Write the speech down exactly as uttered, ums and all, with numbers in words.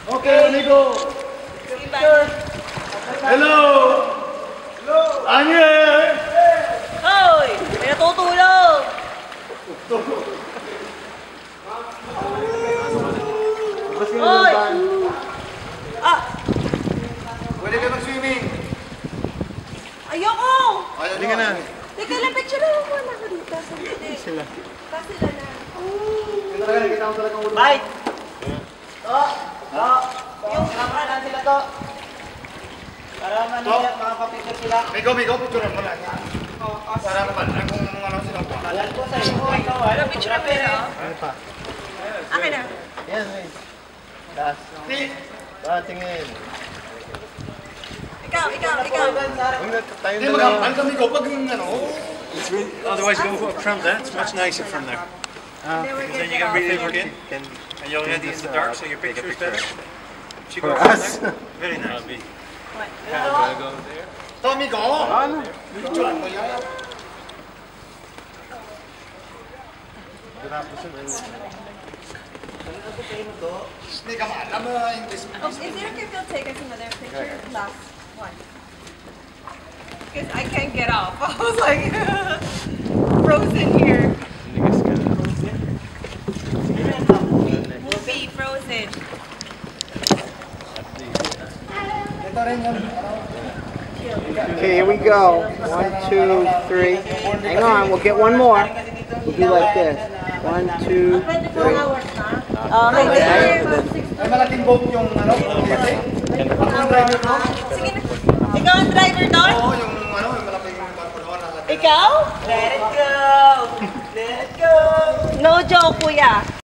Okay, Nido. Picture. Hello. Hello. I'm here. Hoy! May natutulog! Hoy! Ah! Pwede ka mag-swimming. Ayoko! Ayaw ka na. Teka lang, picture lang mo na ako dito. Hindi sila. Kasi sila na. Ito talaga, nakita ko talaga ulo. Bye! To! To! Yung kamera na sila to. Para manila, makapapicture sila. Migo, Migo, picturean mo lang. Para naman, kung ano sila po. Alam ko sa'yo. Ikaw, ano? Picture na pera. Ano pa? Akin na. Yan, wait. Das. Ah, tingin. Ikaw, ikaw, ikaw. Hindi, mag-ampal kami ko pag ano. It's really, otherwise, go from there. It's much nicer from there. Uh, Then you can really look in, and you're already in the dark, so your picture is better. Should go For from us. there. Very nice. What? Tommy ko! Ano? Picturean mo yan. Hindi ka maalam mo English. Oh, is there a if you'll take us another picture? Last one. Because I can't get off. I was like frozen here. Movie frozen. Ito rin yung Okay, here we go. One, two, three. Hang on, we'll get one more. We'll do like this. One, two, three. Okay. may malaking boat yung ano. Ako ang driver ko. Sige na. Ikaw ang driver doon? Oo, yung ano, yung malaking barko doon. Ikaw? Let it go! Let it go! No joke, kuya.